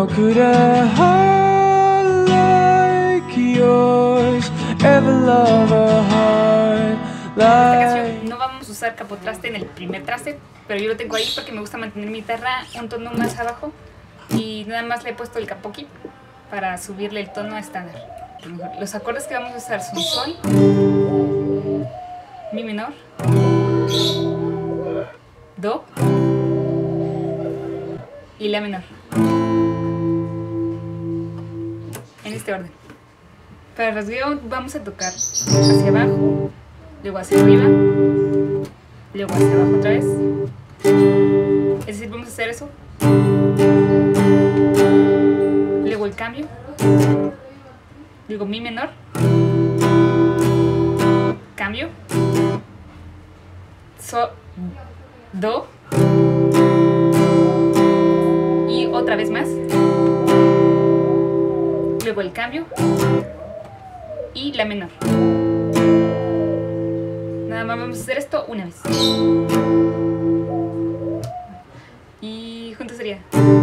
How could a heart like yours ever love a heart En esta like... ocasión no vamos a usar capotraste en el primer traste, pero yo lo tengo ahí porque me gusta mantener mi guitarra un tono más abajo y nada más le he puesto el capoqui para subirle el tono estándar. Los acordes que vamos a usar son sol, mi menor, do y la menor, en este orden. Para el rasgueo vamos a tocar hacia abajo, luego hacia arriba, luego hacia abajo otra vez. Es decir, vamos a hacer eso, luego el cambio, luego mi menor, cambio, do y otra vez más, luego el cambio y la menor. Nada más vamos a hacer esto una vez y juntos sería.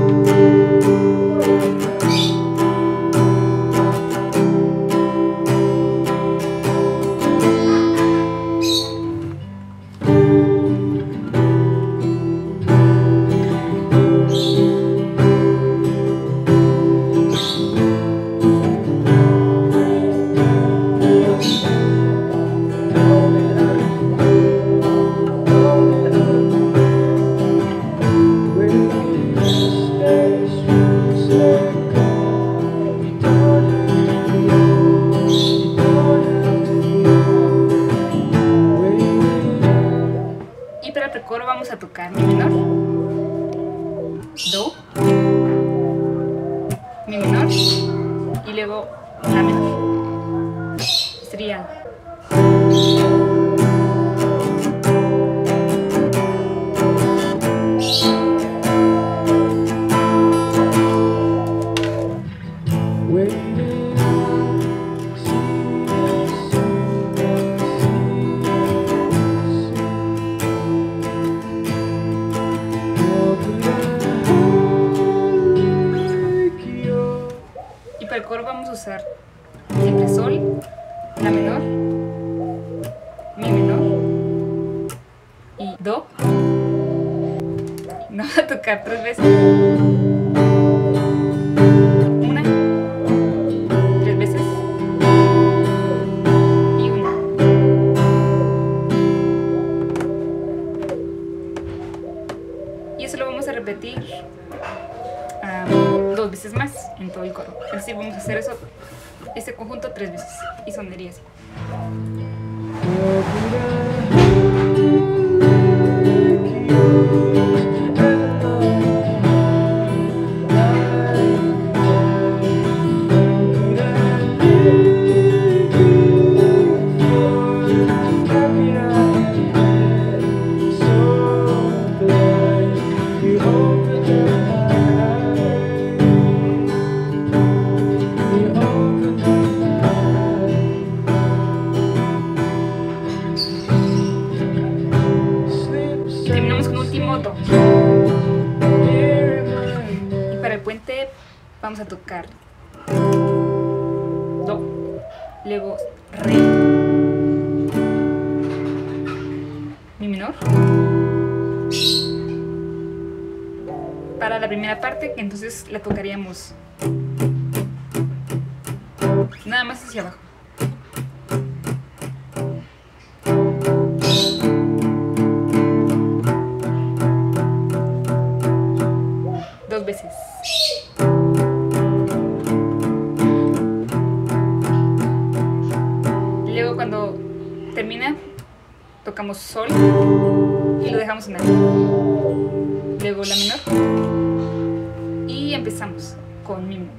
Coro vamos a tocar mi menor, do, mi menor y luego la menor. Sería el coro vamos a usar siempre sol, la menor, mi menor y do. No va a tocar 3 veces. 1, 3 veces y 1. Y eso lo vamos a repetir 2 veces más en todo el coro. Es decir, vamos a hacer eso, este conjunto 3 veces y sonaría así. Y para el puente vamos a tocar do, luego re, mi menor. Para la primera parte, que entonces la tocaríamos nada más hacia abajo. Veces. Luego cuando termina tocamos sol y lo dejamos en alto. Luego la menor y empezamos con mi.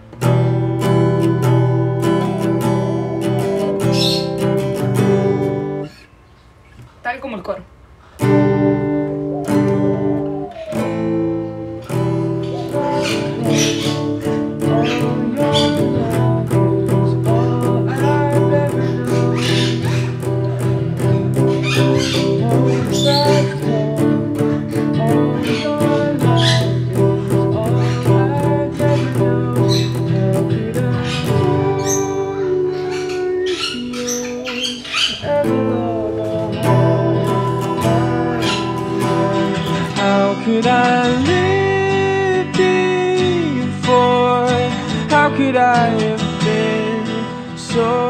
Tal como el coro. could I live before? How could I have been so